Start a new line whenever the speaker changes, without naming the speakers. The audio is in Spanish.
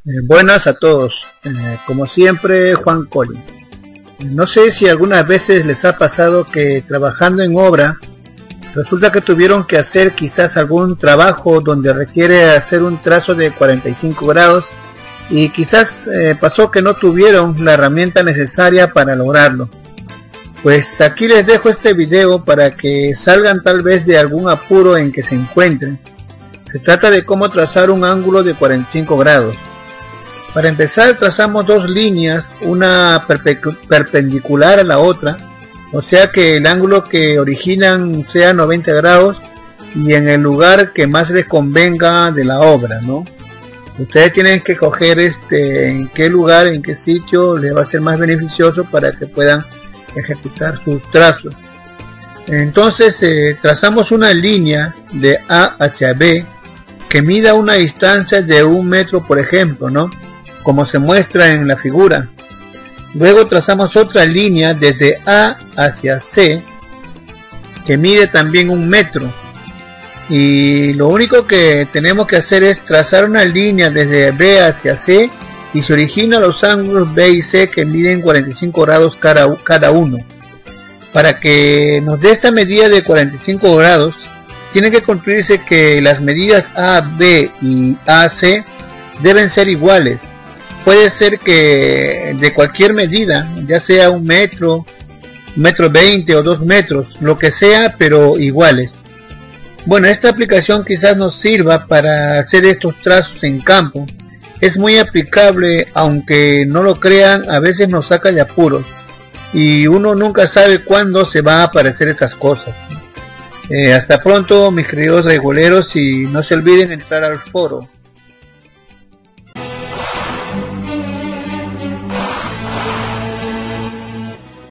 Buenas a todos, como siempre Juan Colin. No sé si algunas veces les ha pasado que trabajando en obra resulta que tuvieron que hacer quizás algún trabajo donde requiere hacer un trazo de 45 grados y quizás pasó que no tuvieron la herramienta necesaria para lograrlo. Pues aquí les dejo este video para que salgan tal vez de algún apuro en que se encuentren. Se trata de cómo trazar un ángulo de 45 grados. Para empezar trazamos dos líneas, una perpendicular a la otra, o sea que el ángulo que originan sea 90 grados y en el lugar que más les convenga de la obra, ¿no? Ustedes tienen que coger en qué lugar, en qué sitio les va a ser más beneficioso para que puedan ejecutar sus trazos. Entonces trazamos una línea de A hacia B que mida una distancia de 1 metro, por ejemplo, ¿no? Como se muestra en la figura. Luego trazamos otra línea desde A hacia C que mide también 1 metro, y lo único que tenemos que hacer es trazar una línea desde B hacia C y se origina los ángulos B y C que miden 45 grados cada uno. Para que nos dé esta medida de 45 grados tiene que construirse que las medidas A, B y AC deben ser iguales. Puede ser que de cualquier medida, ya sea 1 metro, 1,20 m o 2 metros, lo que sea, pero iguales. Bueno, esta aplicación quizás nos sirva para hacer estos trazos en campo. Es muy aplicable, aunque no lo crean, a veces nos saca de apuros y uno nunca sabe cuándo se va a aparecer estas cosas. Hasta pronto mis queridos reguleros, y no se olviden entrar al foro.